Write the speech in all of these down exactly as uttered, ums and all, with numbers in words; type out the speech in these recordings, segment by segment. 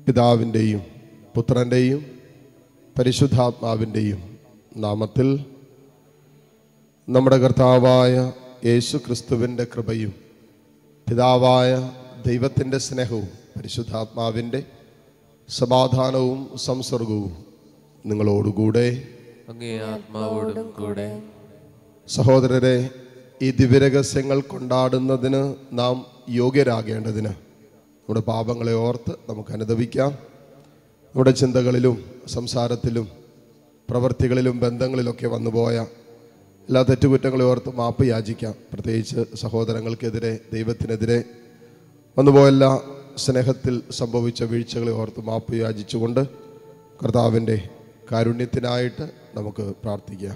പിതാവിൻ്റെയും പുത്രൻ്റെയും പരിശുദ്ധാത്മാവിൻ്റെയും നാമത്തിൽ നമ്മുടെ കർത്താവായ യേശു ക്രിസ്തുവിൻ്റെ കൃപയും പിതാവായ ദൈവത്തിൻ്റെ സ്നേഹവും പരിശുദ്ധാത്മാവിൻ്റെ സമാധാനവും സംസർഗവും നിങ്ങളോടുകൂടെ അങ്ങേ ആത്മാവോടും കൂടെ. സഹോദരരെ, ഈ ദിവ്യരഹസ്യങ്ങൾ കൊണ്ടാടുന്നതിന് നാം യോഗ്യരാകേണ്ടതിന് നമ്മുടെ പാപങ്ങളെ ഓർത്ത് നമുക്ക് അനുദപിക്കാം. നമ്മുടെ ചിന്തകളിലും സംസാരത്തിലും പ്രവൃത്തികളിലും ബന്ധങ്ങളിലൊക്കെ വന്നുപോയ എല്ലാ തെറ്റുകുറ്റങ്ങളെ ഓർത്ത് മാപ്പ് യാചിക്കാം. പ്രത്യേകിച്ച് സഹോദരങ്ങൾക്കെതിരെ, ദൈവത്തിനെതിരെ വന്നുപോയ എല്ലാ സ്നേഹത്തിൽ സംഭവിച്ച വീഴ്ചകളെ ഓർത്ത് മാപ്പ് യാചിച്ചുകൊണ്ട് കർത്താവിൻ്റെ കാരുണ്യത്തിനായിട്ട് നമുക്ക് പ്രാർത്ഥിക്കാം.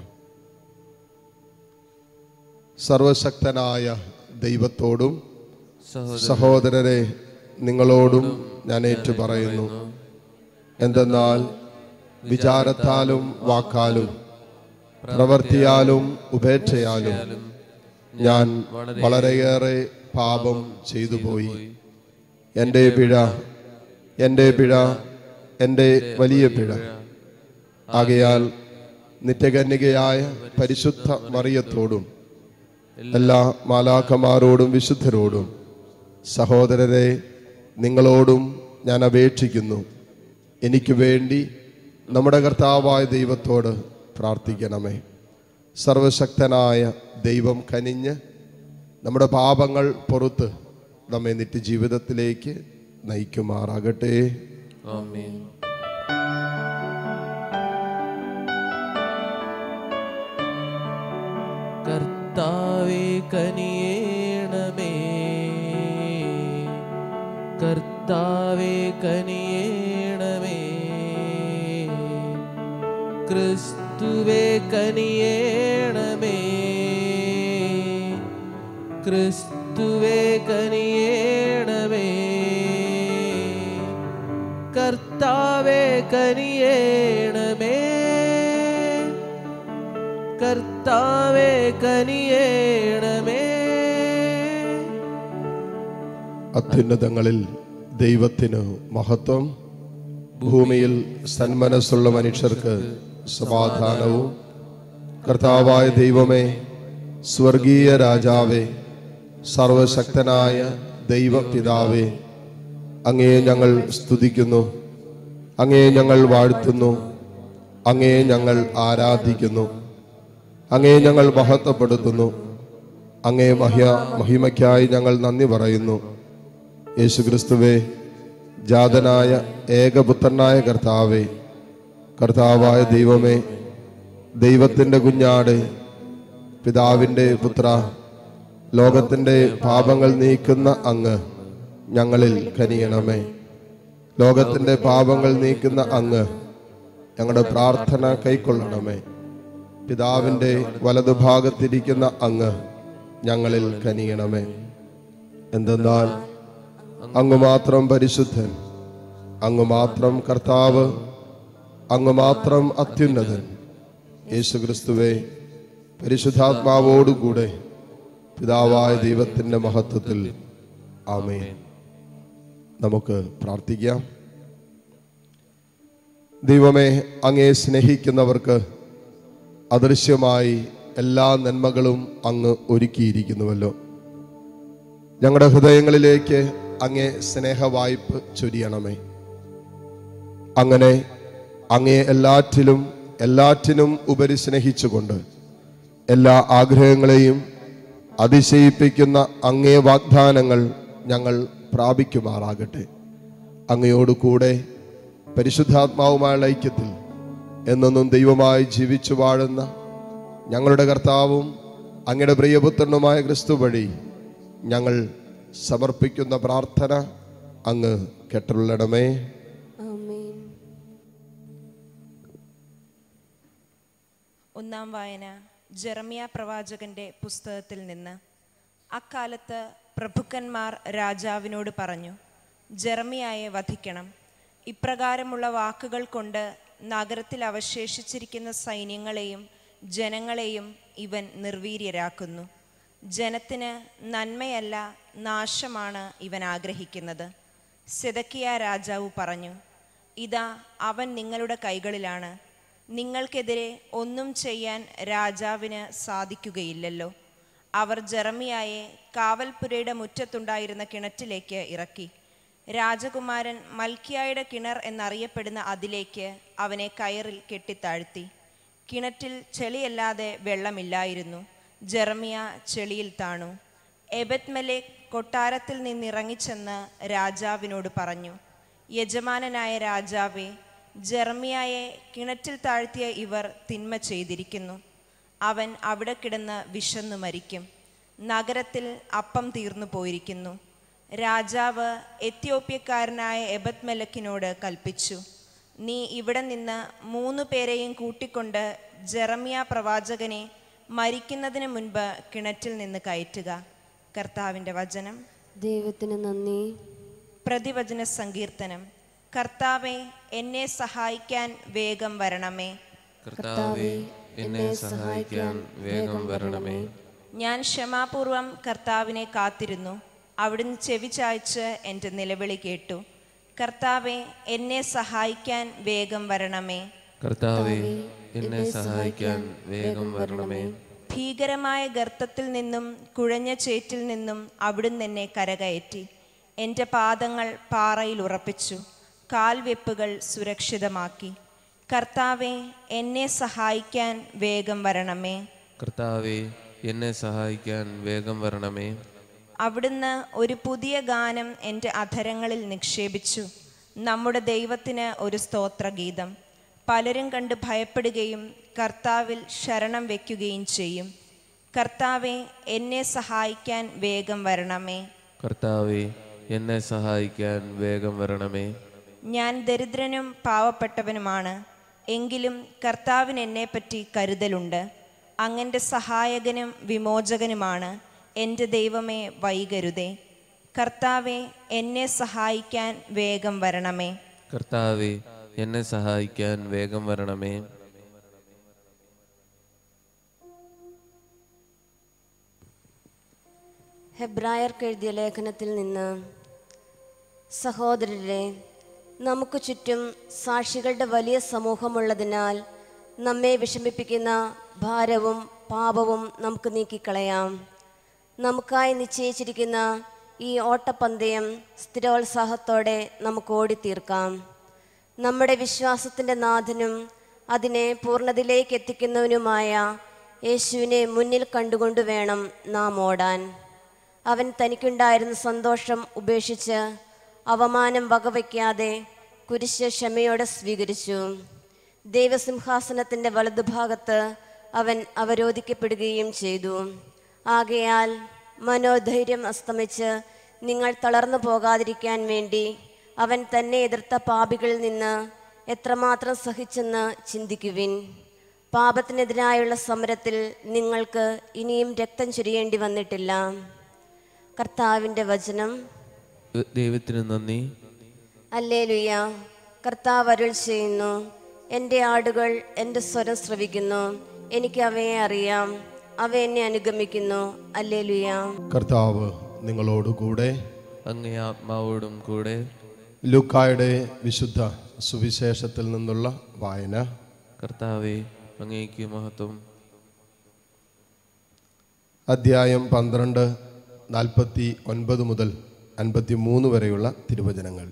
സർവശക്തനായ ദൈവത്തോടും സഹോദരരെ നിങ്ങളോടും ഞാൻ ഏറ്റു പറയുന്നു. എന്തെന്നാൽ വിചാരത്താലും വാക്കാലും പ്രവൃത്തിയാലും ഉപേക്ഷയാലും ഞാൻ വളരെയേറെ പാപം ചെയ്തു പോയി. എൻ്റെ പിഴ, എൻ്റെ പിഴ, എൻ്റെ വലിയ പിഴ. ആകയാൽ നിത്യകന്യകയായ പരിശുദ്ധ മറിയത്തോടും എല്ലാ മാലാഖമാരോടും വിശുദ്ധരോടും സഹോദരരെ നിങ്ങളോടും ഞാൻ അപേക്ഷിക്കുന്നു, എനിക്ക് വേണ്ടി നമ്മുടെ കർത്താവായ ദൈവത്തോട് പ്രാർത്ഥിക്കണമേ. സർവശക്തനായ ദൈവം കനിഞ്ഞ് നമ്മുടെ പാപങ്ങൾ പൊറുത്ത് നമ്മെ നിത്യജീവിതത്തിലേക്ക് നയിക്കുമാറാകട്ടെ. ആമേൻ. കർത്താവേ കനിയേണമേ, കർത്താവേ കനിയേണമേ, ക്രിസ്തുവേ കനിയേണമേ, ക്രിസ്തുവേ കനിയേണമേ, കർത്താവേ കനിയേണമേ, കർത്താവേ കനിയേണമേ. അത്യുന്നതങ്ങളിൽ ദൈവത്തിന് മഹത്വം, ഭൂമിയിൽ സന്മനസ്സുള്ള മനുഷ്യർക്ക് സമാധാനവും. കർത്താവായ ദൈവമേ, സ്വർഗീയ രാജാവേ, സർവശക്തനായ ദൈവപിതാവേ, അങ്ങേ ഞങ്ങൾ സ്തുതിക്കുന്നു, അങ്ങേ ഞങ്ങൾ വാഴ്ത്തുന്നു, അങ്ങേ ഞങ്ങൾ ആരാധിക്കുന്നു, അങ്ങേ ഞങ്ങൾ മഹത്വപ്പെടുത്തുന്നു, അങ്ങേ മഹ്യ മഹിമയ്ക്കായി ഞങ്ങൾ നന്ദി പറയുന്നു. യേശുക്രിസ്തുവേ, ജാതനായ ഏകപുത്രനായ കർത്താവേ, കർത്താവായ ദൈവമേ, ദൈവത്തിൻ്റെ കുഞ്ഞാട്, പിതാവിൻ്റെ പുത്ര, ലോകത്തിൻ്റെ പാപങ്ങൾ നീക്കുന്ന അങ്ങ് ഞങ്ങളിൽ കനിയണമേ. ലോകത്തിൻ്റെ പാപങ്ങൾ നീക്കുന്ന അങ്ങ് ഞങ്ങളുടെ പ്രാർത്ഥന കൈക്കൊള്ളണമേ. പിതാവിൻ്റെ വലതുഭാഗത്തിരിക്കുന്ന അങ്ങ് ഞങ്ങളിൽ കനിയണമേ. എന്തെന്നാൽ അങ്ങ് മാത്രം പരിശുദ്ധൻ, അങ്ങ് മാത്രം കർത്താവ്, അങ്ങ് മാത്രം അത്യുന്നതൻ. യേശുക്രിസ്തുവേ, പരിശുദ്ധാത്മാവോടുകൂടെ പിതാവായ ദൈവത്തിൻ്റെ മഹത്വത്തിൽ ആമേൻ. നമുക്ക് പ്രാർത്ഥിക്കാം. ദൈവമേ, അങ്ങേ സ്നേഹിക്കുന്നവർക്ക് അദൃശ്യമായി എല്ലാ നന്മകളും അങ്ങ് ഒരുക്കിയിരിക്കുന്നുവല്ലോ. ഞങ്ങളുടെ ഹൃദയങ്ങളിലേക്ക് അങ്ങേ സ്നേഹവായ്പ ചൊരിയണമേ. അങ്ങനെ അങ്ങേ എല്ലാറ്റിലും എല്ലാറ്റിനും ഉപരി സ്നേഹിച്ചുകൊണ്ട് എല്ലാ ആഗ്രഹങ്ങളെയും അതിശയിപ്പിക്കുന്ന അങ്ങേ വാഗ്ദാനങ്ങൾ ഞങ്ങൾ പ്രാപിക്കുമാറാകട്ടെ. അങ്ങയോട് കൂടെ പരിശുദ്ധാത്മാവുമായുള്ള ഐക്യത്തിൽ എന്നെന്നും ദൈവമായി ജീവിച്ചു വാഴുന്ന ഞങ്ങളുടെ കർത്താവും അങ്ങയുടെ പ്രിയപുത്രനുമായ ക്രിസ്തു വഴി ഞങ്ങൾ സമർപ്പിക്കുന്ന പ്രാർത്ഥന അങ്ങ് കേട്ടുള്ളണമേ. ഒന്നാം വായന ജെറമ്യ പ്രവാചകന്റെ പുസ്തകത്തിൽ നിന്ന്. അക്കാലത്ത് പ്രഭുക്കന്മാർ രാജാവിനോട് പറഞ്ഞു, ജെറമ്യായെ വധിക്കണം. ഇപ്രകാരമുള്ള വാക്കുകൾ കൊണ്ട് നഗരത്തിൽ അവശേഷിച്ചിരിക്കുന്ന സൈന്യങ്ങളെയും ജനങ്ങളെയും ഇവൻ നിർവീര്യരാക്കുന്നു. ജനത്തിന് നന്മയല്ല നാശമാണ് ഇവൻ ആഗ്രഹിക്കുന്നത്. സിദക്കിയ രാജാവ് പറഞ്ഞു, ഇതാ അവൻ നിങ്ങളുടെ കൈകളിലാണ്. നിങ്ങൾക്കെതിരെ ഒന്നും ചെയ്യാൻ രാജാവിന് സാധിക്കുകയില്ലല്ലോ. അവർ ജെറമിയായെ കാവൽപുരയുടെ മുറ്റത്തുണ്ടായിരുന്ന കിണറ്റിലേക്ക് ഇറക്കി. രാജകുമാരൻ മൽക്കിയായുടെ കിണർ എന്നറിയപ്പെടുന്ന അതിലേക്ക് അവനെ കയറിൽ കെട്ടിത്താഴ്ത്തി. കിണറ്റിൽ ചെളിയല്ലാതെ വെള്ളമില്ലായിരുന്നു. ജെറമിയ ചെളിയിൽ താണു. എബെദ്മെലെക്ക് കൊട്ടാരത്തിൽ നിന്നിറങ്ങിച്ചെന്ന് രാജാവിനോട് പറഞ്ഞു, യജമാനനായ രാജാവേ, ജെറമിയായെ കിണറ്റിൽ താഴ്ത്തിയ ഇവർ തിന്മ ചെയ്തിരിക്കുന്നു. അവൻ അവിടെ കിടന്ന് വിശന്നു മരിക്കും. നഗരത്തിൽ അപ്പം തീർന്നു പോയിരിക്കുന്നു. രാജാവ് എത്യോപ്യക്കാരനായ എബെദ്മെലെക്കിനോട് കൽപ്പിച്ചു, നീ ഇവിടെ നിന്ന് മൂന്നു പേരെയും കൂട്ടിക്കൊണ്ട് ജെറമിയ പ്രവാചകനെ മരിക്കുന്നതിന് മുൻപ് കിണറ്റിൽ നിന്ന് കയറ്റുക. കർത്താവിൻ്റെ വചനം. ദൈവത്തിന് നന്ദി. പ്രതിവചന സങ്കീർത്തനം. കർത്താവെ, എന്നെ സഹായിക്കാൻ വേഗം വരണമേ. കർത്താവേ, എന്നെ സഹായിക്കാൻ വേഗം വരണമേ. ഞാൻ ക്ഷമാപൂർവം കർത്താവിനെ കാത്തിരുന്നു. അവിടുന്ന് ചെവി ചായ്ച്ച് എൻ്റെ നിലവിളി കേട്ടു. കർത്താവെ, എന്നെ സഹായിക്കാൻ വേഗം വരണമേ. കർത്താവേ, എന്നെ സഹായിക്കാൻ വേഗം വരണമേ. ഭീകരമായ ഗർത്തത്തിൽ നിന്നും കുഴഞ്ഞ ചേറ്റിൽ നിന്നും അവിടുന്ന് എന്നെ കരകയറ്റി. എൻ്റെ പാദങ്ങൾ പാറയിൽ ഉറപ്പിച്ചു, കാൽവെപ്പുകൾ സുരക്ഷിതമാക്കി. കർത്താവെ, എന്നെ സഹായിക്കാൻ വേഗം വരണമേ. കർത്താവേ, എന്നെ സഹായിക്കാൻ വേഗം വരണമേ. അവിടുന്ന് ഒരു പുതിയ ഗാനം എൻ്റെ അധരങ്ങളിൽ നിക്ഷേപിച്ചു, നമ്മുടെ ദൈവത്തിന് ഒരു സ്തോത്രഗീതം. പലരും കണ്ട് ഭയപ്പെടുകയും കർത്താവിൽ ശരണം വയ്ക്കുകയും ചെയ്യും. കർത്താവെ, എന്നെ സഹായിക്കാൻ വേഗം വരണമേ. കർത്താവേ, എന്നെ സഹായിക്കാൻ വേഗം വരണമേ. ഞാൻ ദരിദ്രനും പാവപ്പെട്ടവനുമാണ്, എങ്കിലും കർത്താവിന് എന്നെപ്പറ്റി കരുതലുണ്ട്. അങ്ങൻ്റെ സഹായകനും വിമോചകനുമാണ്. എൻ്റെ ദൈവമേ, വൈകരുതേ. കർത്താവെ, എന്നെ സഹായിക്കാൻ വേഗം വരണമേ. കർത്താവേ, എന്നെ സഹായിക്കാൻ വേഗം വരണമേ. ഹെബ്രായർക്ക് എഴുതിയ ലേഖനത്തിൽ നിന്ന്. സഹോദരരെ, നമുക്ക് ചുറ്റും സാക്ഷികളുടെ വലിയ സമൂഹമുള്ളതിനാൽ നമ്മെ വിഷമിപ്പിക്കുന്ന ഭാരവും പാപവും നമുക്ക് നീക്കിക്കളയാം. നമുക്കായി നിശ്ചയിച്ചിരിക്കുന്ന ഈ ഓട്ടപ്പന്തയം സ്ഥിരോത്സാഹത്തോടെ നമുക്ക് ഓടിത്തീർക്കാം. നമ്മുടെ വിശ്വാസത്തിൻ്റെ നാഥനും അതിനെ പൂർണ്ണതയിലേക്ക് എത്തിക്കുന്നവനുമായ യേശുവിനെ മുന്നിൽ കണ്ടുകൊണ്ട് വേണം നാം ഓടാൻ. അവൻ തനിക്കുണ്ടായിരുന്ന സന്തോഷം ഉപേക്ഷിച്ച് അവമാനം വകവയ്ക്കാതെ കുരിശ് ക്ഷമയോടെ സ്വീകരിച്ചു. ദൈവസിംഹാസനത്തിൻ്റെ വലതുഭാഗത്ത് അവൻ അവരോധിക്കപ്പെടുകയും ചെയ്തു. ആകയാൽ മനോധൈര്യം അസ്തമിച്ച് നിങ്ങൾ തളർന്നു പോകാതിരിക്കാൻ വേണ്ടി അവൻ തന്നെ എതിർത്ത പാപികളിൽ നിന്ന് എത്രമാത്രം സഹിച്ചെന്ന് ചിന്തിക്കുവിൻ. പാപത്തിനെതിരായുള്ള സമരത്തിൽ നിങ്ങൾക്ക് ഇനിയും രക്തം ചൊരിയേണ്ടി വന്നിട്ടില്ല. കർത്താവിൻ്റെ വചനം. ദൈവത്തിന് നന്ദി. ഹല്ലേലൂയ. കർത്താവ് അരുൾ ചെയ്യുന്നു, എൻ്റെ ആടുകൾ എൻ്റെ സ്വരം ശ്രവിക്കുന്നു, എനിക്ക് അവയെ അറിയാം, അവ എന്നെ അനുഗമിക്കുന്നു. ഹല്ലേലൂയ. കർത്താവ് നിങ്ങളോടുകൂടെ. അങ്ങേ ആത്മാവോടും കൂടെ. ലൂക്കായുടെ വിശുദ്ധ സുവിശേഷത്തിൽ നിന്നുള്ള വായന. കർത്താവേ, അങ്ങേക്ക് മഹത്വം. അധ്യായം പന്ത്രണ്ട്, നാൽപ്പത്തി ഒൻപത് മുതൽ അൻപത്തി മൂന്ന് വരെയുള്ള തിരുവചനങ്ങൾ.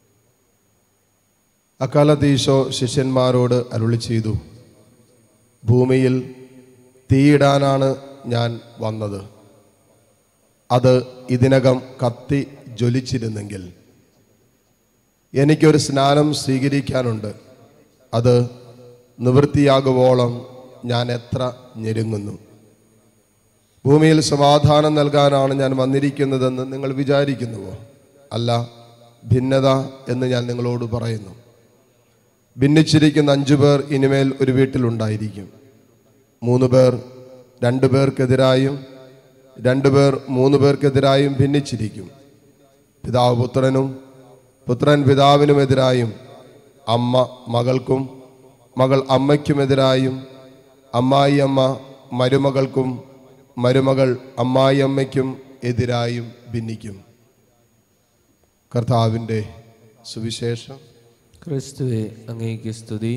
അക്കാലത്ത് ഈശോ ശിഷ്യന്മാരോട് അരുളി ചെയ്തു, ഭൂമിയിൽ തീയിടാനാണ് ഞാൻ വന്നത്. അത് ഇതിനകം കത്തി ജ്വലിച്ചിരുന്നെങ്കിൽ എനിക്കൊരു സ്നാനം സ്വീകരിക്കാനുണ്ട്. അത് നിവൃത്തിയാകുവോളം ഞാൻ എത്ര ഞെരുങ്ങുന്നു. ഭൂമിയിൽ സമാധാനം നൽകാനാണ് ഞാൻ വന്നിരിക്കുന്നതെന്ന് നിങ്ങൾ വിചാരിക്കുന്നുവോ? അല്ല, ഭിന്നത എന്ന് ഞാൻ നിങ്ങളോട് പറയുന്നു. ഭിന്നിച്ചിരിക്കുന്ന അഞ്ചു പേർ ഇനിമേൽ ഒരു വീട്ടിലുണ്ടായിരിക്കും. മൂന്ന് പേർ രണ്ടു പേർക്കെതിരായും രണ്ടു പേർ മൂന്ന് പേർക്കെതിരായും ഭിന്നിച്ചിരിക്കും. പിതാവ് പുത്രനും പുത്രൻ പിതാവിനുമെതിരായും അമ്മ മകൾക്കും മകൾ അമ്മയ്ക്കുമെതിരായും അമ്മായി അമ്മ മരുമകൾക്കും മരുമകൾ അമ്മായി അമ്മയ്ക്കും എതിരായും ഭിന്നിക്കും. കർത്താവിൻ്റെ സുവിശേഷം. ക്രിസ്തുവേ, അങ്ങേക്ക് സ്തുതി.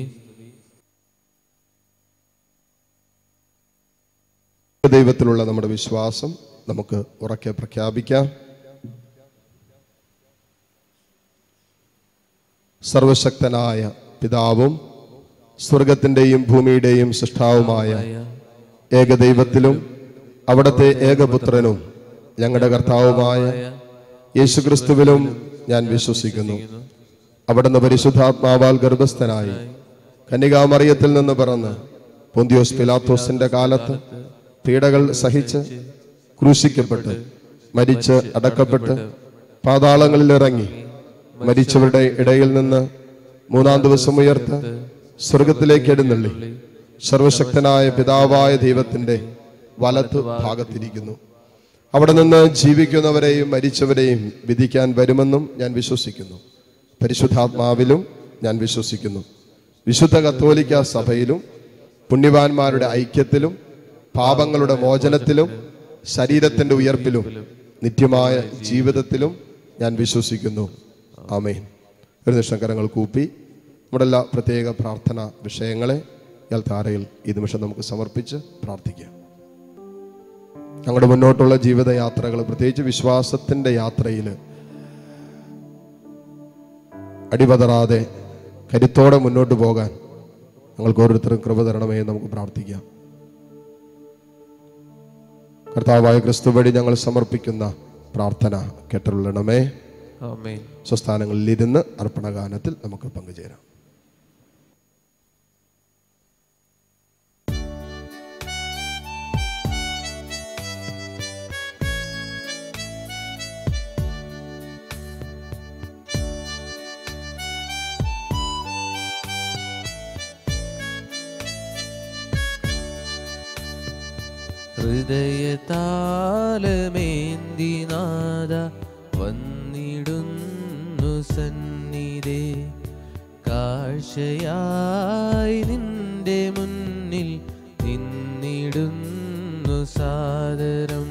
ദൈവത്തിലുള്ള നമ്മുടെ വിശ്വാസം നമുക്ക് ഉറക്കെ പ്രഖ്യാപിക്കാം. സർവശക്തനായ പിതാവും സ്വർഗത്തിൻ്റെയും ഭൂമിയുടെയും സൃഷ്ടാവുമായ ഏകദൈവത്തിലും അവിടുത്തെ ഏകപുത്രനും ഞങ്ങളുടെ കർത്താവുമായ യേശുക്രിസ്തുവിലും ഞാൻ വിശ്വസിക്കുന്നു. അവിടുന്ന് പരിശുദ്ധാത്മാവാൽ ഗർഭസ്ഥനായി കന്യകാമറിയത്തിൽ നിന്ന് പിറന്ന് പൊന്തിയോസ് പിലാത്തോസിന്റെ കാലത്ത് പീഡകൾ സഹിച്ച് ക്രൂശിക്കപ്പെട്ട് മരിച്ച് അടക്കപ്പെട്ട് പാതാളങ്ങളിൽ ഇറങ്ങി മരിച്ചവരുടെ ഇടയിൽ നിന്ന് മൂന്നാം ദിവസം ഉയർത്ത് സ്വർഗത്തിലേക്ക് എഴുന്നള്ളി സർവശക്തനായ പിതാവായ ദൈവത്തിന്റെ വലത്ത് ഭാഗത്തിരിക്കുന്നു. അവിടെ നിന്ന് ജീവിക്കുന്നവരെയും മരിച്ചവരെയും വിധിക്കാൻ വരുമെന്നും ഞാൻ വിശ്വസിക്കുന്നു. പരിശുദ്ധാത്മാവിലും ഞാൻ വിശ്വസിക്കുന്നു. വിശുദ്ധ കത്തോലിക്ക സഭയിലും പുണ്യവാന്മാരുടെ ഐക്യത്തിലും പാപങ്ങളുടെ മോചനത്തിലും ശരീരത്തിന്റെ ഉയർപ്പിലും നിത്യമായ ജീവിതത്തിലും ഞാൻ വിശ്വസിക്കുന്നു. ആമേൻ. ഒരു നിമിഷം കരങ്ങൾ കൂപ്പി നമ്മുടെ എല്ലാ പ്രത്യേക പ്രാർത്ഥന വിഷയങ്ങളെ ഇയാൾ താരയിൽ ഈ നിമിഷം നമുക്ക് സമർപ്പിച്ച് പ്രാർത്ഥിക്കാം. ഞങ്ങളുടെ മുന്നോട്ടുള്ള ജീവിതയാത്രകൾ, പ്രത്യേകിച്ച് വിശ്വാസത്തിൻ്റെ യാത്രയിൽ അടിപതറാതെ കരുത്തോടെ മുന്നോട്ട് പോകാൻ ഞങ്ങൾക്ക് ഓരോരുത്തരും കൃപ തരണമേ നമുക്ക് പ്രാർത്ഥിക്കാം. കർത്താവായ ക്രിസ്തു വഴി ഞങ്ങൾ സമർപ്പിക്കുന്ന പ്രാർത്ഥന കേട്ടരുളണമേ. ആമേൻ. സ്വസ്ഥാനങ്ങളിൽ ഇരുന്ന് അർപ്പണഗാനത്തിൽ നമുക്ക് പങ്കുചേരാം. ഹൃദയതാലമേന്തി നാദ വന്നിടുന്നു സന്നിധേ, കാഴ്ചയായി നിന്റെ മുന്നിൽ നിന്നിടുന്നു സാദരം.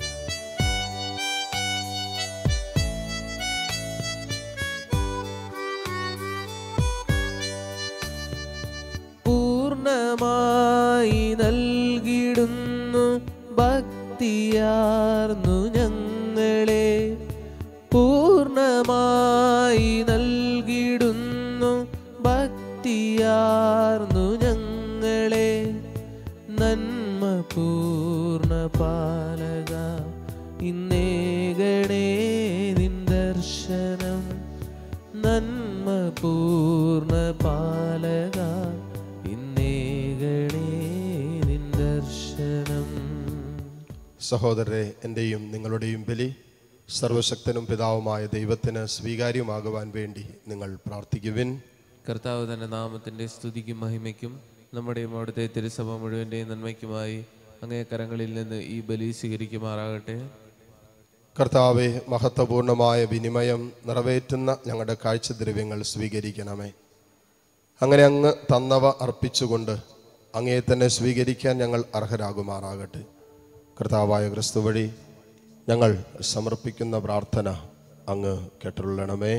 പൂർണ്ണമായി നൽകിടുന്നു ഭക്തിയാർന്നു ഞങ്ങളെ, പൂർണ്ണമായി നൽകിടുന്നു ഭക്തിയാർന്നു ഞങ്ങളെ. നന്മ പൂർണ്ണ പാലക ഇന്നേകണേ നിൻ ദർശനം, നന്മ പൂർണ്ണ പാലക ഇന്നേകണേ നിൻ ദർശനം. സഹോദരരെ, എൻ്റെയും നിങ്ങളുടെയും ബലി സർവശക്തനും പിതാവുമായ ദൈവത്തിന് സ്വീകാര്യമാകുവാൻ വേണ്ടി നിങ്ങൾ പ്രാർത്ഥിക്കുവിൻ. കർത്താവ് തന്റെ നാമത്തിന്റെ സ്തുതിക്കും മഹിമയ്ക്കും നമ്മുടെയും അവിടുത്തെ തിരുസഭ മുഴുവൻ്റെയും നന്മയ്ക്കുമായി അങ്ങേ കരങ്ങളിൽ നിന്ന് ഈ ബലി സ്വീകരിക്കുമാറാകട്ടെ. കർത്താവെ, മഹത്വപൂർണമായ വിനിമയം നിറവേറ്റുന്ന ഞങ്ങളുടെ കാഴ്ചദ്രവ്യങ്ങൾ സ്വീകരിക്കണമേ. അങ്ങനെ അങ്ങ് തന്നവ അർപ്പിച്ചുകൊണ്ട് അങ്ങേ തന്നെ സ്വീകരിക്കാൻ ഞങ്ങൾ അർഹരാകുമാറാകട്ടെ. കർത്താവായ ക്രിസ്തു വഴി ഞങ്ങൾ സമർപ്പിക്കുന്ന പ്രാർത്ഥന അങ്ങ് കേട്ടുള്ളണമേ.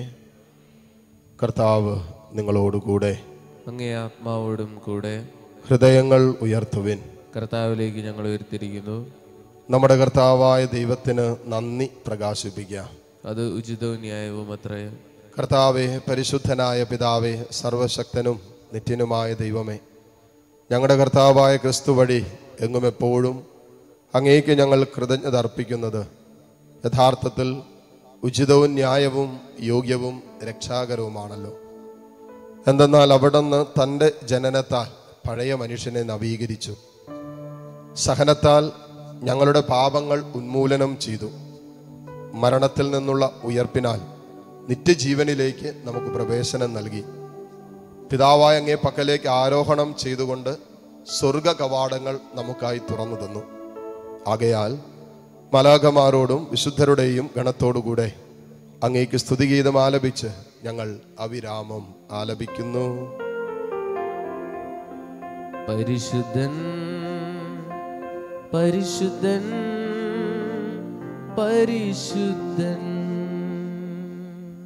കർത്താവ് നിങ്ങളോടുകൂടെ, അങ്ങേ ആത്മാവോടും കൂടെ. ഹൃദയങ്ങൾ ഉയർത്തുവിൻ. കർത്താവിലേക്ക് ഞങ്ങൾ ഉയർത്തിരിക്കുന്നു. നമ്മുടെ കർത്താവായ ദൈവത്തിന് നന്ദി പ്രകാശിപ്പിക്കാം. അത് ഉചിതവും ന്യായവും അത്രേ. കർത്താവെ, പരിശുദ്ധനായ പിതാവേ, സർവശക്തനും നിത്യനുമായ ദൈവമേ, ഞങ്ങളുടെ കർത്താവായ ക്രിസ്തു വഴി എങ്ങും എപ്പോഴും അങ്ങേക്ക് ഞങ്ങൾ കൃതജ്ഞത അർപ്പിക്കുന്നത് യഥാർത്ഥത്തിൽ ഉചിതവും ന്യായവും യോഗ്യവും രക്ഷാകരവുമാണല്ലോ. എന്തെന്നാൽ അവിടുന്ന് തൻ്റെ ജനനത്താൽ പഴയ മനുഷ്യനെ നവീകരിച്ചു, സഹനത്താൽ ഞങ്ങളുടെ പാപങ്ങൾ ഉന്മൂലനം ചെയ്തു, മരണത്തിൽ നിന്നുള്ള ഉയർപ്പിനാൽ നിത്യജീവനിലേക്ക് നമുക്ക് പ്രവേശനം നൽകി. പിതാവായ അങ്ങേ പക്കലേക്ക് ആരോഹണം ചെയ്തുകൊണ്ട് സ്വർഗ കവാടങ്ങൾ നമുക്കായി തുറന്നു തന്നു. ആകയാൽ മലാഖമാരോടും വിശുദ്ധരുടെയും ഗണത്തോടുകൂടെ അങ്ങേക്ക് സ്തുതിഗീതം ആലപിച്ച് ഞങ്ങൾ അവിരാമം ആലപിക്കുന്നു. പരിശുദ്ധൻ പരിശുദ്ധൻ പരിശുദ്ധൻ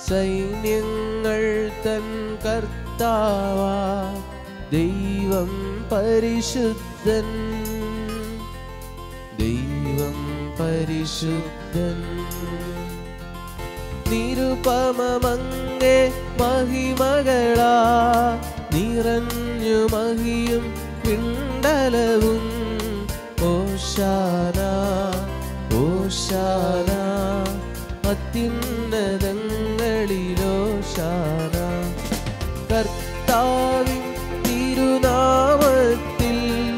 സൈന്യങ്ങൾ തൻ കർത്താവാ ദൈവം പരിശുദ്ധൻ, ദൈവം പരിശുദ്ധൻ. നിരുപമമങ്ങേ മഹിമകളാ നിറഞ്ഞു മഹിയും പിണ്ടലവും. ഓശാന ഓശാന അത്യുന്നതങ്ങളിലോശാന. കർത്താവിൻ തിരുനാമത്തിൽ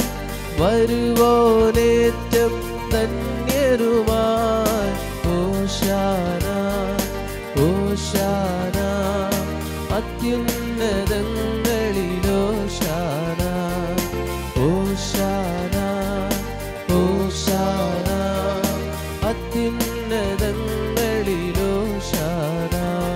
വരുവോനേറ്റം ധന്യരുമായി. ഓശാന ഓശാന അത്യുന്നതങ്ങളിലോശാന. ഓശാന ഓശാന അത്യുന്നതങ്ങളിലോശാന.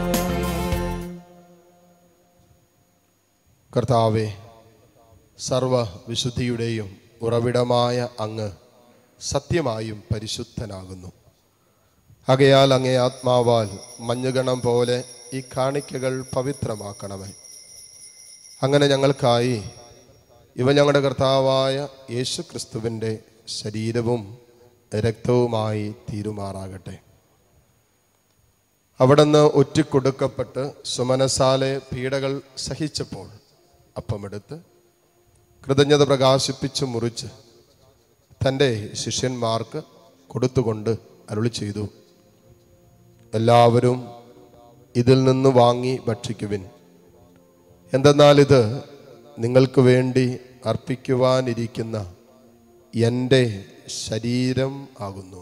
കർത്താവേ, സർവ വിശുദ്ധിയുടെയും ഉറവിടമായ അങ്ങ് സത്യമായും പരിശുദ്ധനാകുന്നു. ആകയാൽ അങ്ങേ ആത്മാവാൽ മഞ്ഞുകണം പോലെ ഈ കാണിക്കകൾ പവിത്രമാക്കണമേ. അങ്ങനെ ഞങ്ങൾക്കായി ഇവ ഞങ്ങളുടെ കർത്താവായ യേശു ക്രിസ്തുവിൻ്റെ ശരീരവും രക്തവുമായി തീരുമാറാകട്ടെ. അവിടുന്ന് ഒറ്റിക്കൊടുക്കപ്പെട്ട് സുമനസാലെ പീഡകൾ സഹിച്ചപ്പോൾ അപ്പമെടുത്ത് കൃതജ്ഞത പ്രകാശിപ്പിച്ച് മുറിച്ച് തൻ്റെ ശിഷ്യന്മാർക്ക് കൊടുത്തുകൊണ്ട് അരുളി ചെയ്തു, എല്ലാവരും ഇതിൽ നിന്ന് വാങ്ങി ഭക്ഷിക്കുവിൻ. എന്തെന്നാൽ ഇത് നിങ്ങൾക്ക് വേണ്ടി അർപ്പിക്കുവാനിരിക്കുന്ന എൻ്റെ ശരീരം ആകുന്നു.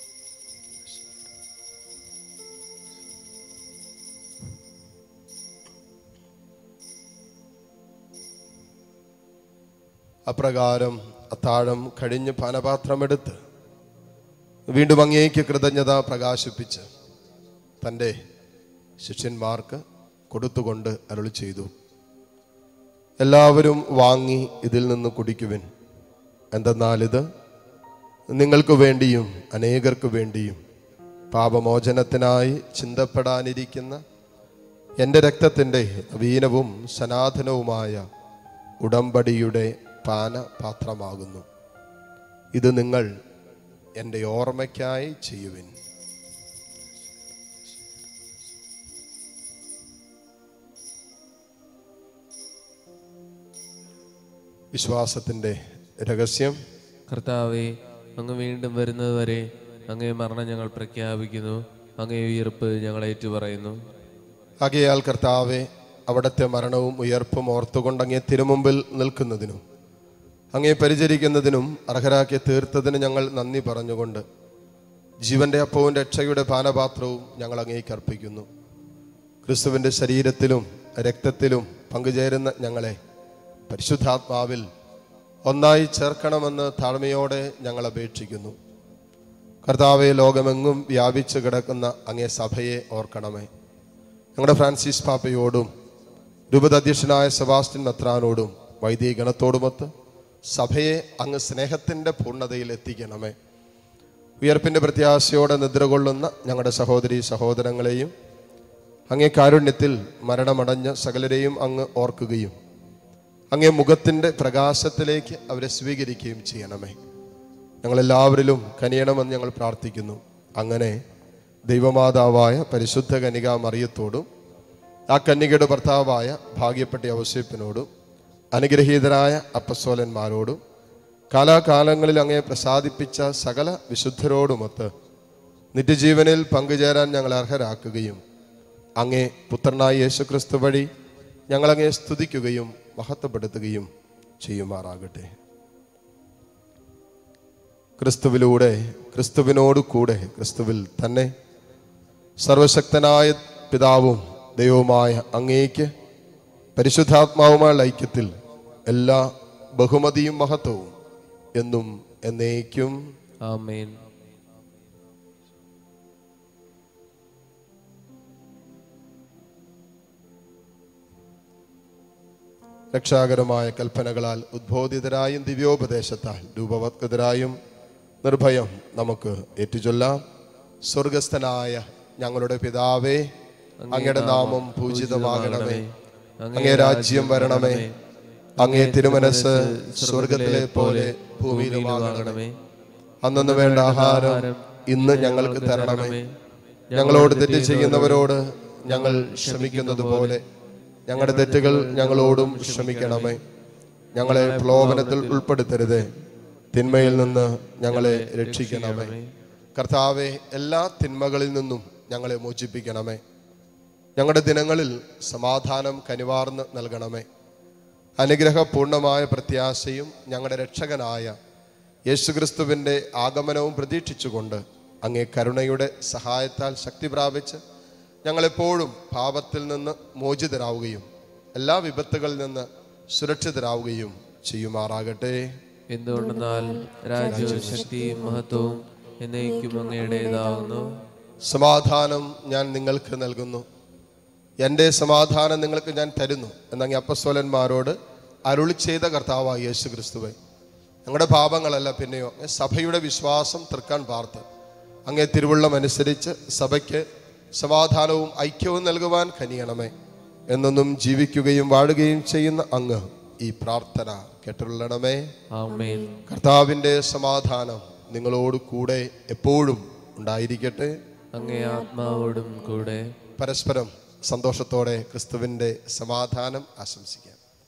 അപ്രകാരം അത്താഴം കഴിഞ്ഞ് പാനപാത്രമെടുത്ത് വീണ്ടും അങ്ങേക്ക് കൃതജ്ഞത പ്രകാശിപ്പിച്ച് തൻ്റെ ശിഷ്യന്മാർക്ക് കൊടുത്തുകൊണ്ട് അരുളി ചെയ്തു, എല്ലാവരും വാങ്ങി ഇതിൽ നിന്ന് കുടിക്കുവിൻ. എന്തെന്നാൽ ഇത് നിങ്ങൾക്ക് വേണ്ടിയും അനേകർക്ക് വേണ്ടിയും പാപമോചനത്തിനായി ചിന്തപ്പെടാനിരിക്കുന്ന എൻ്റെ രക്തത്തിൻ്റെ നവീനവും സനാതനവുമായ ഉടമ്പടിയുടെ പാനപാത്രമാകുന്നു. ഇത് നിങ്ങൾ എൻ്റെ ഓർമ്മയ്ക്കായി ചെയ്യുവിൻ. വിശ്വാസത്തിൻ്റെ രഹസ്യം. കർത്താവേ, അങ്ങ് വീണ്ടും വരുന്നത് വരെ അങ്ങേ മരണം ഞങ്ങൾ പ്രഖ്യാപിക്കുന്നു, അങ്ങേ ഉയർപ്പ് ഞങ്ങൾ ഏറ്റുപറയുന്നു. ആകയാൽ കർത്താവെ, അവിടുത്തെ മരണവും ഉയർപ്പും ഓർത്തുകൊണ്ട് അങ്ങേ തിരുമുമ്പിൽ നിൽക്കുന്നതിനും അങ്ങേ പരിചരിക്കുന്നതിനും അർഹരാക്കി തീർത്തതിന് ഞങ്ങൾ നന്ദി പറഞ്ഞുകൊണ്ട് ജീവന്റെ അപ്പവും രക്ഷയുടെ പാനപാത്രവും ഞങ്ങൾ അങ്ങേക്ക് അർപ്പിക്കുന്നു. ക്രിസ്തുവിൻ്റെ ശരീരത്തിലും രക്തത്തിലും പങ്കുചേരുന്ന ഞങ്ങളെ പരിശുദ്ധാത്മാവിൽ ഒന്നായി ചേർക്കണമെന്ന് താഴ്മയോടെ ഞങ്ങൾ അപേക്ഷിക്കുന്നു. കർത്താവെ, ലോകമെങ്ങും വ്യാപിച്ചു കിടക്കുന്ന അങ്ങേ സഭയെ ഓർക്കണമേ. ഞങ്ങളുടെ ഫ്രാൻസിസ് പാപ്പയോടും രൂപതാധ്യക്ഷനായ സെബാസ്റ്റ്യൻ മെത്രാനോടും വൈദിക ഗണത്തോടുമൊത്ത് സഭയെ അങ്ങ് സ്നേഹത്തിൻ്റെ പൂർണ്ണതയിൽ എത്തിക്കണമേ. ഉയർപ്പിൻ്റെ പ്രത്യാശയോടെ നിദ്രകൊള്ളുന്ന ഞങ്ങളുടെ സഹോദരി സഹോദരങ്ങളെയും അങ്ങേ കാരുണ്യത്തിൽ മരണമടഞ്ഞ സകലരെയും അങ്ങ് ഓർക്കുകയും അങ്ങേ മുഖത്തിൻ്റെ പ്രകാശത്തിലേക്ക് അവരെ സ്വീകരിക്കുകയും ചെയ്യണമേ. ഞങ്ങളെല്ലാവരിലും കനിയണമെന്ന് ഞങ്ങൾ പ്രാർത്ഥിക്കുന്നു. അങ്ങനെ ദൈവമാതാവായ പരിശുദ്ധ കന്യകാ മറിയത്തോടും ആ കന്യകയുടെ ഭർത്താവായ ഭാഗ്യപ്പെട്ട ഔസേപ്പിനോടും അനുഗ്രഹീതരായ അപ്പസ്തോലന്മാരോടും കാലാകാലങ്ങളിൽ അങ്ങേ പ്രസാദിപ്പിച്ച സകല വിശുദ്ധരോടുമൊത്ത് നിത്യജീവനിൽ പങ്കുചേരാൻ ഞങ്ങൾ അർഹരാക്കുകയും അങ്ങേ പുത്രനായ യേശുക്രിസ്തു വഴി ഞങ്ങളങ്ങേ സ്തുതിക്കുകയും മഹത്വപ്പെടുത്തുകയും ചെയ്യുമാറാകട്ടെ. ക്രിസ്തുവിലൂടെ, ക്രിസ്തുവിനോട് കൂടെ, ക്രിസ്തുവിൽ തന്നെ സർവശക്തനായ പിതാവും ദൈവവുമായ അങ്ങേക്ക് പരിശുദ്ധാത്മാവുമായുള്ള ഐക്യത്തിൽ എല്ലാ ബഹുമതിയും മഹത്വവും എന്നും എന്നേക്കും ആമേൻ. രക്ഷാകരമായ കൽപ്പനകളാൽ ഉദ്ബോധിതരായും ദിവ്യോപദേശത്താൽ രൂപവത്കൃതരായും നിർഭയം നമുക്ക് ഏറ്റുചൊല്ലാം. സ്വർഗസ്ഥനായ ഞങ്ങളുടെ പിതാവേ, അങ്ങയുടെ നാമം പൂജിതമാകണമേ. അങ്ങേ രാജ്യം വരണമേ. അങ്ങേ തിരുമനസ് സ്വർഗത്തിലെ പോലെ ഭൂമിയിലുമാകണമേ. അന്നു വേണ്ട ആഹാരം ഇന്ന് ഞങ്ങൾക്ക് തരണമേ. ഞങ്ങളോട് തെറ്റ് ചെയ്യുന്നവരോട് ഞങ്ങൾ ക്ഷമിക്കുന്നത് പോലെ ഞങ്ങളുടെ തെറ്റുകൾ ഞങ്ങളോടും ക്ഷമിക്കണമേ. ഞങ്ങളെ പ്രലോഭനത്തിൽ ഉൾപ്പെടുത്തരുത്, തിന്മയിൽ നിന്ന് ഞങ്ങളെ രക്ഷിക്കണമേ. കർത്താവെ, എല്ലാ തിന്മകളിൽ നിന്നും ഞങ്ങളെ മോചിപ്പിക്കണമേ. ഞങ്ങളുടെ ദിനങ്ങളിൽ സമാധാനം കനിവാർന്ന് നൽകണമേ. അനുഗ്രഹപൂർണമായ പ്രത്യാശയും ഞങ്ങളുടെ രക്ഷകനായ യേശുക്രിസ്തുവിൻ്റെ ആഗമനവും പ്രതീക്ഷിച്ചുകൊണ്ട് അങ്ങേ കരുണയുടെ സഹായത്താൽ ശക്തി പ്രാപിച്ച് ഞങ്ങളെപ്പോഴും പാപത്തിൽ നിന്ന് മോചിതരാവുകയും എല്ലാ വിപത്തുകളിൽ നിന്ന് സുരക്ഷിതരാവുകയും ചെയ്യുമാറാകട്ടെ. എന്തുകൊണ്ടെന്നാൽ രാജ്യവും ശക്തിയും മഹത്വവും എന്നേക്കും അങ്ങയുടേതാകുന്നു. സമാധാനം ഞാൻ നിങ്ങൾക്ക് നൽകുന്നു, എൻ്റെ സമാധാനം നിങ്ങൾക്ക് ഞാൻ തരുന്നു എന്നങ്ങ് അപ്പസ്തോലന്മാരോട് അരുളി ചെയ്ത കർത്താവായ യേശു ക്രിസ്തുവേ, ഞങ്ങളുടെ പാപങ്ങളല്ല പിന്നെയോ സഭയുടെ വിശ്വാസം തൃക്കാൻ പാർത്ത് അങ്ങേ തിരുവുള്ളം അനുസരിച്ച് സഭയ്ക്ക് സമാധാനവും ഐക്യവും നൽകുവാൻ കനിയണമേ. എന്നൊന്നും ജീവിക്കുകയും വാഴുകയും ചെയ്യുന്ന അങ്ങ് ഈ പ്രാർത്ഥന കേട്ടുള്ളണമേ. ആമേൻ. കർത്താവിൻ്റെ സമാധാനം നിങ്ങളോട് കൂടെ എപ്പോഴും ഉണ്ടായിരിക്കട്ടെ. അങ്ങേ ആത്മാവോടും കൂടെ. പരസ്പരം സന്തോഷത്തോടെ ക്രിസ്തുവിൻ്റെ സമാധാനം ആശംസിക്കാം.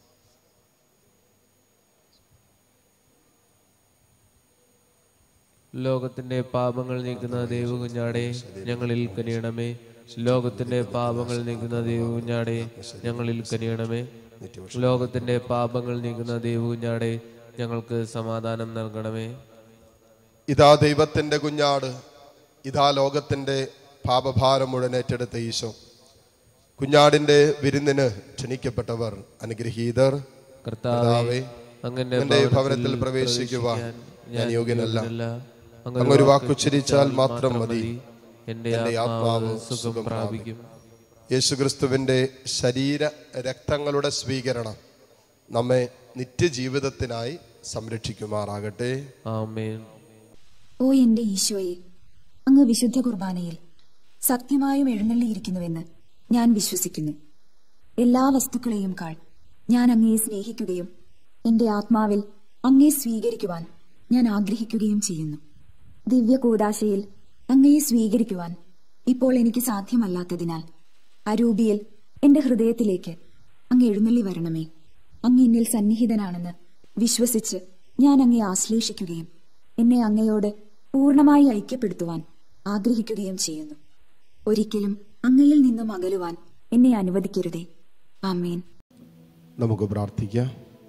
ലോകത്തിന്റെ പാപങ്ങൾ നീക്കുന്ന ദൈവകുഞ്ഞാടെ ഞങ്ങളിൽ കനിയണമേ. ലോകത്തിന്റെ പാപങ്ങൾ നീക്കുന്ന ദൈവകുഞ്ഞാടെ ഞങ്ങളിൽ കനിയണമേ. ലോകത്തിന്റെ പാപങ്ങൾ നീക്കുന്ന ദൈവകുഞ്ഞാടെ ഞങ്ങൾക്ക് സമാധാനം നൽകണമേ. ഇതാ ദൈവത്തിന്റെ കുഞ്ഞാട്, ഇതാ ലോകത്തിന്റെ പാപഭാരം മുഴുവൻ ഏറ്റെടുത്ത ഈശോ. കുഞ്ഞാടിന്റെ വിരുന്നിന് ക്ഷണിക്കപ്പെട്ടവർ അനുഗ്രഹീതർ. കർത്താവേ, അങ്ങന്റെ ഭവനത്തിൽ പ്രവേശിക്കുവാൻ ഞാൻ യോഗ്യനല്ല. അങ്ങൊരു വാക്കുച്ചരിച്ചാൽ മാത്രം മതി, എന്റെ ആത്മാവ് സുഖം പ്രാപിക്കും. യേശുക്രിസ്തുവിന്റെ ശരീര രക്തങ്ങളുടെ സ്വീകരണം നമ്മെ നിത്യജീവിതത്തിനായി സംരക്ഷിക്കുമാറാകട്ടെ. ആമേൻ. ഓ എന്റെ ഈശോയെ, അങ്ങ് വിശുദ്ധ കുർബാനയിൽ സത്യമായും എഴുന്നള്ളിയിരിക്കുന്നുവെന്ന് ഞാൻ വിശ്വസിക്കുന്നു. എല്ലാ വസ്തുക്കളെയും കാൾ ഞാൻ അങ്ങയെ സ്നേഹിക്കുകയും എന്റെ ആത്മാവിൽ അങ്ങയെ സ്വീകരിക്കുവാൻ ഞാൻ ആഗ്രഹിക്കുകയും ചെയ്യുന്നു. ദിവ്യ കൂദാശയിൽ അങ്ങയെ സ്വീകരിക്കുവാൻ ഇപ്പോൾ എനിക്ക് സാധ്യമല്ലാത്തതിനാൽ അരൂപിയിൽ എന്റെ ഹൃദയത്തിലേക്ക് അങ്ങ് എഴുന്നള്ളി വരണമേ. അങ്ങ് എന്നിൽ സന്നിഹിതനാണെന്ന് വിശ്വസിച്ച് ഞാൻ അങ്ങയെ ആശ്ലേഷിക്കുകയും എന്നെ അങ്ങയോട് പൂർണ്ണമായി ഐക്യപ്പെടുത്തുവാൻ ആഗ്രഹിക്കുകയും ചെയ്യുന്നു. ഒരിക്കലും അങ്ങയിൽ നിന്നും അകലുവാൻ എന്നെ അനുവദിക്കരുതേ. ആമേൻ. നമുക്ക് പ്രാർത്ഥിക്കാം.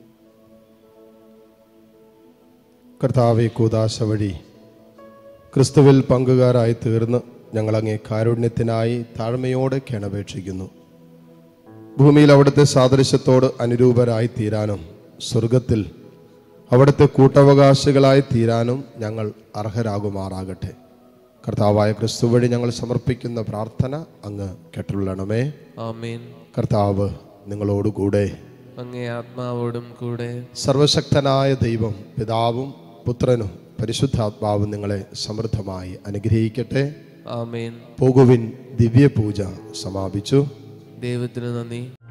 കർത്താവേ, കൂദാശ വഴി ക്രിസ്തുവിൽ പങ്കുകാരായി തീർന്ന് ഞങ്ങളങ്ങേ കാരുണ്യത്തിനായി താഴ്മയോടെ കേണപേക്ഷിക്കുന്നു. ഭൂമിയിൽ അവിടുത്തെ സാദൃശ്യത്തോട് അനുരൂപരായി തീരാനും സ്വർഗത്തിൽ അവിടുത്തെ കൂട്ടവകാശികളായി തീരാനും ഞങ്ങൾ അർഹരാകുമാറാകട്ടെ. കർത്താവായ ക്രിസ്തു വഴി ഞങ്ങൾ സമർപ്പിക്കുന്ന പ്രാർത്ഥന അങ്ങ് കേട്ടുള്ളണമേ. ആമേൻ. കർത്താവ് നിങ്ങളോടുകൂടെ. അങ്ങേ ആത്മാവോടും കൂടെ. സർവശക്തനായ ദൈവം പിതാവും പുത്രനും പരിശുദ്ധാത്മാവും നിങ്ങളെ സമൃദ്ധമായി അനുഗ്രഹിക്കട്ടെ. ആമേൻ. പോകുവിൻ, ദിവ്യ പൂജ സമാപിച്ചു. ദൈവത്തിന് നന്ദി.